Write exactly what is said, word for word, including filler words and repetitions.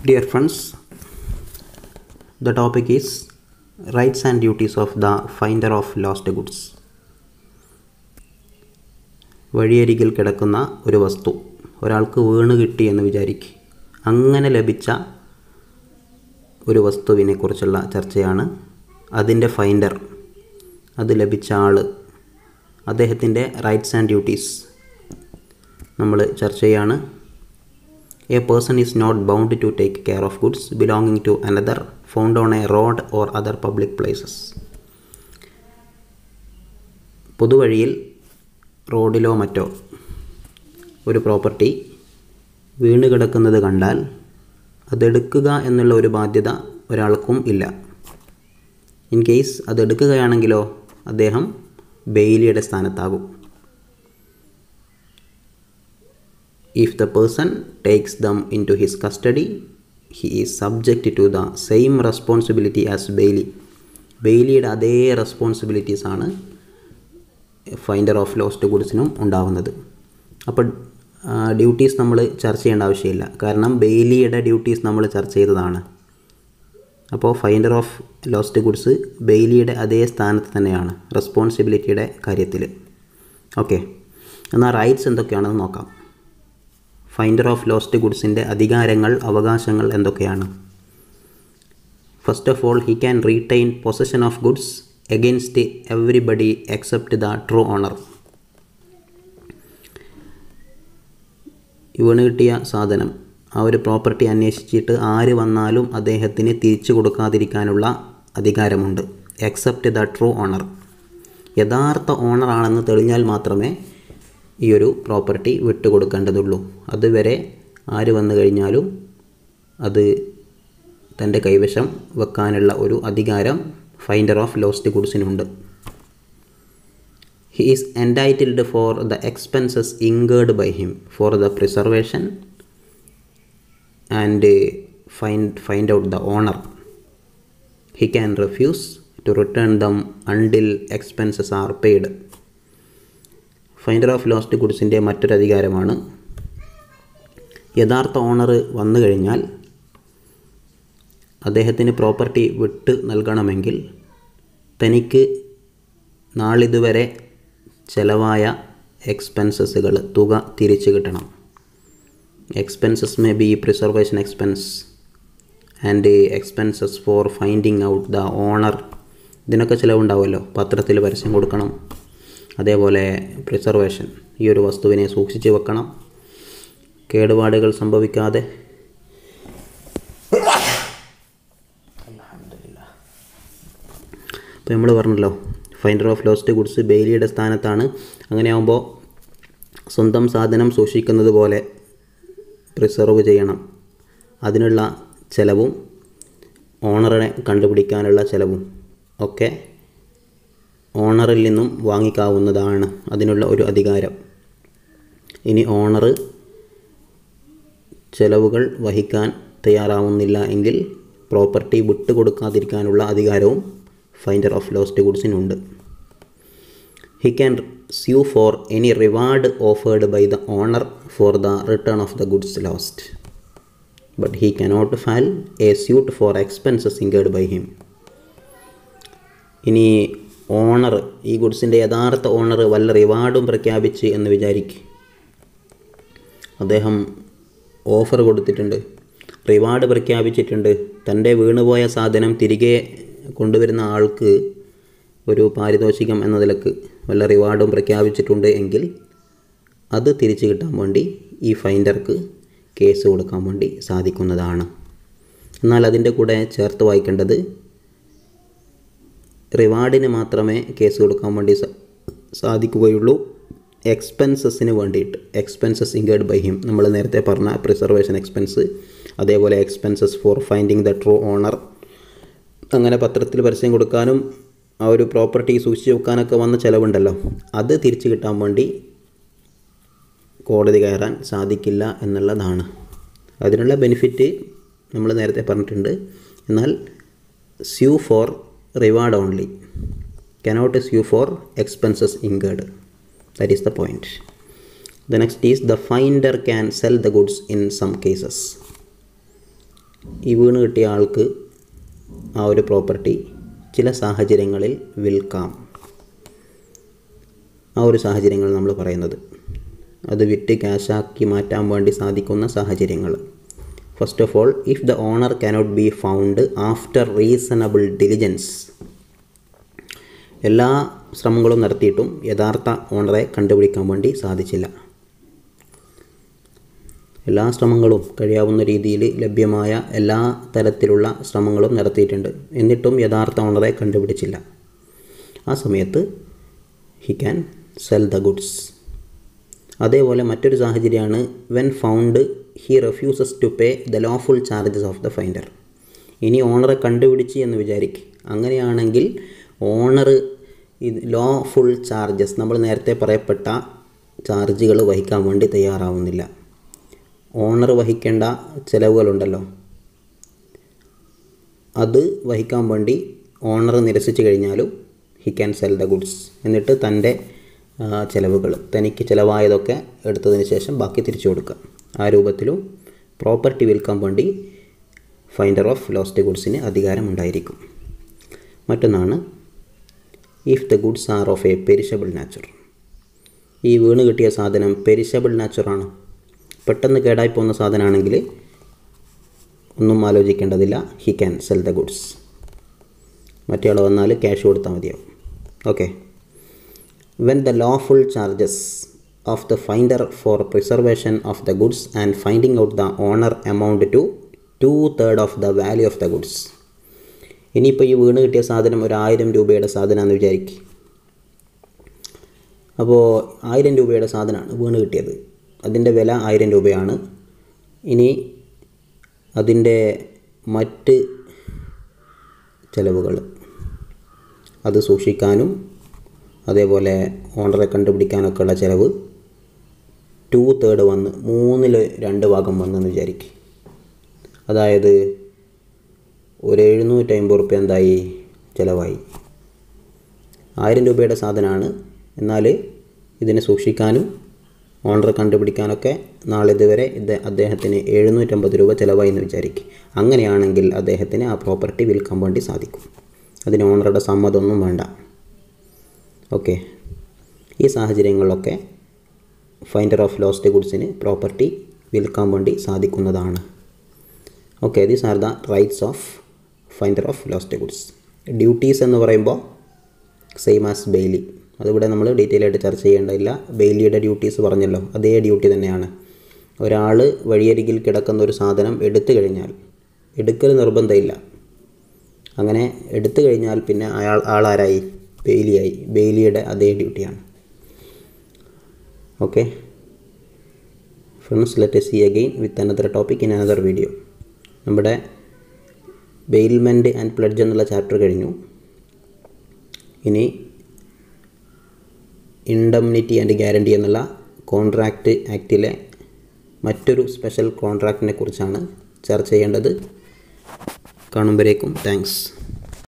Dear friends, the topic is rights and duties of the finder of lost goods. വഴിയരികിൽ കിടക്കുന്ന ഒരു വസ്തു ഒരാൾക്ക് വീണ് കിട്ടി എന്ന് വിചാരിക്കുക. അങ്ങനെ ലഭിച്ച ഒരു വസ്തുവിനെ കുറിച്ചുള്ള ചർച്ചയാണ്. അതിൻ്റെ ഫൈൻഡർ, അത് ലഭിച്ച ആൾ, അദ്ദേഹത്തിൻ്റെ റൈറ്റ്സ് ആൻഡ് ഡ്യൂട്ടീസ് നമ്മൾ ചർച്ച ചെയ്യാണ്. A person is not bound to take care of goods belonging to another found on a road or other public places. പൊതുവഴിയിൽ റോഡിലോ മറ്റോ ഒരു പ്രോപ്പർട്ടി വീണ് കിടക്കുന്നത് കണ്ടാൽ അതെടുക്കുക എന്നുള്ള ഒരു ബാധ്യത ഒരാൾക്കും ഇല്ല. ഇൻ കേസ് അതെടുക്കുകയാണെങ്കിലോ അദ്ദേഹം ബെയിലിയുടെ സ്ഥാനത്താകും. If the person takes them into his custody, he is subject to the same responsibility as bailey. ബെയിലിയുടെ അതേ റെസ്പോൺസിബിലിറ്റീസ് ആണ് ഫൈൻഡർ ഓഫ് ലോസ്റ്റ് ഗുഡ്സിനും ഉണ്ടാവുന്നത്. അപ്പോൾ ഡ്യൂട്ടീസ് നമ്മൾ ചർച്ച ചെയ്യേണ്ട ആവശ്യമില്ല, കാരണം ബെയിലിയുടെ ഡ്യൂട്ടീസ് നമ്മൾ ചർച്ച ചെയ്തതാണ്. അപ്പോൾ ഫൈൻഡർ ഓഫ് ലോസ്റ്റ് ഗുഡ്സ് ബെയിലിയുടെ അതേ സ്ഥാനത്ത് തന്നെയാണ് റെസ്പോൺസിബിലിറ്റിയുടെ കാര്യത്തിൽ. ഓക്കെ, എന്നാൽ റൈറ്റ്സ് എന്തൊക്കെയാണെന്ന് നോക്കാം. ഫൈൻഡർ ഓഫ് ലോസ്റ്റ് ഗുഡ്സിൻ്റെ അധികാരങ്ങൾ, അവകാശങ്ങൾ എന്തൊക്കെയാണ്? First of all, he can retain possession of goods against everybody except the true owner. വീണ് കിട്ടിയ സാധനം, ആ ഒരു പ്രോപ്പർട്ടി അന്വേഷിച്ചിട്ട് ആര് വന്നാലും അദ്ദേഹത്തിന് തിരിച്ചു കൊടുക്കാതിരിക്കാനുള്ള അധികാരമുണ്ട്. എക്സെപ്റ്റ് ദ ട്രൂ ഓണർ, യഥാർത്ഥ ഓണറാണെന്ന് തെളിഞ്ഞാൽ മാത്രമേ ഈ ഒരു പ്രോപ്പർട്ടി വിട്ടുകൊടുക്കേണ്ടതുള്ളൂ. അതുവരെ ആര് വന്നു കഴിഞ്ഞാലും അത് തൻ്റെ കൈവശം വെക്കാനുള്ള ഒരു അധികാരം ഫൈൻഡർ ഓഫ് ലോസ്റ്റ് ഗുഡ്സിനുണ്ട്. He is entitled for the expenses incurred by him for the preservation and find find out the owner. He can refuse to return them until expenses are paid. Finder of lost ഗുഡ്സിൻ്റെ മറ്റൊരു അധികാരമാണ്, യഥാർത്ഥ owner വന്നു കഴിഞ്ഞാൽ അദ്ദേഹത്തിന് property വിട്ട് നൽകണമെങ്കിൽ തനിക്ക് നാളിതുവരെ ചിലവായ എക്സ്പെൻസസുകൾ തുക തിരിച്ചു കിട്ടണം. Expenses may be preservation expense and expenses for finding out the owner. ഇതിനൊക്കെ ചിലവുണ്ടാവുമല്ലോ, പത്രത്തിൽ പരസ്യം കൊടുക്കണം. അതേപോലെ പ്രിസർവേഷൻ, ഈ ഒരു വസ്തുവിനെ സൂക്ഷിച്ച് വെക്കണം, കേടുപാടുകൾ സംഭവിക്കാതെ. ഇപ്പോൾ നമ്മൾ പറഞ്ഞല്ലോ, ഫൈൻഡർ ഓഫ് ലോസ്റ്റ് ഗുഡ്സ് ബെയിലിയുടെ സ്ഥാനത്താണ്. അങ്ങനെയാകുമ്പോൾ സ്വന്തം സാധനം സൂക്ഷിക്കുന്നത് പോലെ പ്രിസർവ് ചെയ്യണം. അതിനുള്ള ചിലവും ഓണറിനെ കണ്ടുപിടിക്കാനുള്ള ചിലവും ഒക്കെ ഓണറിൽ നിന്നും വാങ്ങിക്കാവുന്നതാണ്, അതിനുള്ള ഒരു അധികാരം. ഇനി ഓണർ ചിലവുകൾ വഹിക്കാൻ തയ്യാറാവുന്നില്ല എങ്കിൽ പ്രോപ്പർട്ടി വിട്ടുകൊടുക്കാതിരിക്കാനുള്ള അധികാരവും ഫൈൻഡർ ഓഫ് ലോസ്റ്റ് ഗുഡ്സിനുണ്ട്. He can sue for any reward offered by the owner for the return of the goods lost, but he cannot file a suit for expenses incurred by him. ഇനി owner, ഈ ഗുഡ്സിൻ്റെ യഥാർത്ഥ owner വല്ല റിവാർഡും പ്രഖ്യാപിച്ച് എന്ന് വിചാരിക്കുക. അദ്ദേഹം ഓഫർ കൊടുത്തിട്ടുണ്ട്, റിവാർഡ് പ്രഖ്യാപിച്ചിട്ടുണ്ട്, തൻ്റെ വീണുപോയ സാധനം തിരികെ കൊണ്ടുവരുന്ന ആൾക്ക് ഒരു പാരിതോഷികം എന്ന നിലക്ക് വല്ല റിവാർഡും പ്രഖ്യാപിച്ചിട്ടുണ്ട് എങ്കിൽ അത് തിരിച്ചു കിട്ടാൻ വേണ്ടി ഈ ഫൈൻഡർക്ക് കേസ് കൊടുക്കാൻ വേണ്ടി സാധിക്കുന്നതാണ്. എന്നാൽ അതിൻ്റെ കൂടെ ചേർത്ത് വായിക്കേണ്ടത്, റിവാർഡിന് മാത്രമേ കേസ് കൊടുക്കാൻ വേണ്ടി സാധിക്കുകയുള്ളൂ. എക്സ്പെൻസസിന് വേണ്ടിയിട്ട്, എക്സ്പെൻസസ് ഇൻകേർഡ് ബൈ ഹിം, നമ്മൾ നേരത്തെ പറഞ്ഞ പ്രിസർവേഷൻ എക്സ്പെൻസ്, അതേപോലെ expenses for finding the true owner, അങ്ങനെ പത്രത്തിൽ പരസ്യം കൊടുക്കാനും ആ ഒരു പ്രോപ്പർട്ടി സൂക്ഷിച്ച് വെക്കാനൊക്കെ വന്ന ചിലവുണ്ടല്ലോ, അത് തിരിച്ചു കിട്ടാൻ വേണ്ടി കോടതി കയറാൻ സാധിക്കില്ല എന്നുള്ളതാണ്. അതിനുള്ള ബെനിഫിറ്റ് നമ്മൾ നേരത്തെ പറഞ്ഞിട്ടുണ്ട്. എന്നാൽ sue for reward only, cannot sue for expenses incurred. That is the point. The next is the finder can sell the goods in some cases. ഈ വീണ് കിട്ടിയ ആൾക്ക് ആ ഒരു പ്രോപ്പർട്ടി ചില സാഹചര്യങ്ങളിൽ വിൽക്കാം. ആ ഒരു സാഹചര്യങ്ങൾ നമ്മൾ പറയുന്നത് അത് വിറ്റ് ക്യാഷാക്കി മാറ്റാൻ വേണ്ടി സാധിക്കുന്ന സാഹചര്യങ്ങൾ. First of all, if the owner cannot be found after reasonable diligence. എല്ലാ ശ്രമങ്ങളും നടത്തിയിട്ടും യഥാർത്ഥ ഓണറെ കണ്ടുപിടിക്കാൻ വേണ്ടി സാധിച്ചില്ല. എല്ലാ ശ്രമങ്ങളും കഴിയാവുന്ന രീതിയിൽ ലഭ്യമായ എല്ലാ തരത്തിലുള്ള ശ്രമങ്ങളും നടത്തിയിട്ടുണ്ട്. എന്നിട്ടും യഥാർത്ഥ ഓണറെ കണ്ടുപിടിച്ചില്ല. ആ സമയത്ത് he can sell the goods. അതേപോലെ മറ്റൊരു സാഹചര്യമാണ് when found he refuses to pay the lawful charges of the finder. ഇനി ഓണറെ കണ്ടുപിടിച്ച് എന്ന് വിചാരിക്കും. അങ്ങനെയാണെങ്കിൽ ഓണർ ഇത് ലോഫുൾ ചാർജസ്, നമ്മൾ നേരത്തെ പറയപ്പെട്ട ചാർജുകൾ വഹിക്കാൻ വേണ്ടി തയ്യാറാവുന്നില്ല. ഓണർ വഹിക്കേണ്ട ചിലവുകളുണ്ടല്ലോ, അത് വഹിക്കാൻ വേണ്ടി ഓണർ നിരസിച്ച് കഴിഞ്ഞാലും he can sell the goods. എന്നിട്ട് തൻ്റെ ചിലവുകൾ, തനിക്ക് ചിലവായതൊക്കെ എടുത്തതിന് ശേഷം ബാക്കി തിരിച്ചു കൊടുക്കുക. ആ രൂപത്തിലും പ്രോപ്പർട്ടി വിൽക്കാൻ വേണ്ടി ഫൈൻഡർ ഓഫ് ലോസ്റ്റ് ഗുഡ്സിന് അധികാരമുണ്ടായിരിക്കും. മറ്റൊന്നാണ് if the goods are of a perishable nature. ഈ വീണ് കിട്ടിയ സാധനം പെരിഷബിൾ നാച്ചറാണ്, പെട്ടെന്ന് കേടായി പോകുന്ന സാധനമാണെങ്കിൽ ഒന്നും ആലോചിക്കേണ്ടതില്ല, he can sell the goods. മറ്റേ ആൾ വന്നാൽ ക്യാഷ് കൊടുത്താൽ മതിയാവും. Okay. When the lawful charges of the finder for preservation of the goods and finding out the owner amount to two third of the value of the goods. ഇനിയിപ്പോൾ ഈ വീണ് കിട്ടിയ സാധനം ഒരു ആയിരം രൂപയുടെ സാധനമാണെന്ന് വിചാരിക്കും. അപ്പോൾ ആയിരം രൂപയുടെ സാധനമാണ് വീണ് കിട്ടിയത്, അതിൻ്റെ വില ആയിരം രൂപയാണ്. ഇനി അതിൻ്റെ മറ്റ് ചിലവുകൾ, അത് സൂക്ഷിക്കാനും അതേപോലെ ഓണറെ കണ്ടുപിടിക്കാനൊക്കെ ഉള്ള ചിലവ് ടു തേർഡ് വന്ന് മൂന്നിൽ രണ്ട് ഭാഗം വന്നെന്ന് വിചാരിക്കും. അതായത് ഒരു എഴുന്നൂറ്റി അമ്പത് റുപ്യ എന്തായി ചിലവായി. ആയിരം രൂപയുടെ സാധനമാണ്, എന്നാൽ ഇതിനെ സൂക്ഷിക്കാനും ഓണറെ കണ്ടുപിടിക്കാനൊക്കെ നാളിതുവരെ ഇത് അദ്ദേഹത്തിന് എഴുന്നൂറ്റമ്പത് രൂപ ചിലവായി എന്ന് വിചാരിക്കും. അങ്ങനെയാണെങ്കിൽ അദ്ദേഹത്തിന് ആ പ്രോപ്പർട്ടി വിൽക്കാൻ വേണ്ടി സാധിക്കും. അതിന് ഓണറുടെ സമ്മതമൊന്നും വേണ്ട. ഓക്കെ. ഈ സാഹചര്യങ്ങളിലൊക്കെ ഫൈൻഡർ ഓഫ് ലോസ്റ്റ് ഗുഡ്സിന് പ്രോപ്പർട്ടി വിൽക്കാൻ വേണ്ടി സാധിക്കുന്നതാണ്. Okay, these are the rights of finder of lost goods. Duties എന്ന് പറയുമ്പോൾ സെയിം ആസ് ബെയിലി, അതിവിടെ നമ്മൾ ഡീറ്റെയിൽ ആയിട്ട് ചർച്ച ചെയ്യേണ്ടതില്ല. ബെയിലിയുടെ ഡ്യൂട്ടീസ് പറഞ്ഞല്ലോ, അതേ ഡ്യൂട്ടി തന്നെയാണ്. ഒരാൾ വഴിയരികിൽ കിടക്കുന്ന ഒരു സാധനം എടുത്തു കഴിഞ്ഞാൽ, എടുക്കൽ നിർബന്ധമില്ല, അങ്ങനെ എടുത്തു കഴിഞ്ഞാൽ പിന്നെ അയാൾ ആളാരായി? ബെയിലിയായി. ബെയിലിയുടെ അതേ ഡ്യൂട്ടിയാണ്. Okay friends, let us see again with another topic in another video. നമ്മുടെ ബെയിൽമെൻറ്റ് ആൻഡ് പ്ലഡ്ജ് എന്നുള്ള ചാപ്റ്റർ കഴിഞ്ഞു. ഇനി ഇൻഡംനിറ്റി ആൻഡ് ഗ്യാരണ്ടി എന്നുള്ള കോൺട്രാക്റ്റ് ആക്റ്റിലെ മറ്റൊരു സ്പെഷ്യൽ കോൺട്രാക്റ്റിനെ കുറിച്ചാണ് ചർച്ച ചെയ്യേണ്ടത്. കാണുമ്പോഴേക്കും താങ്ക്സ്.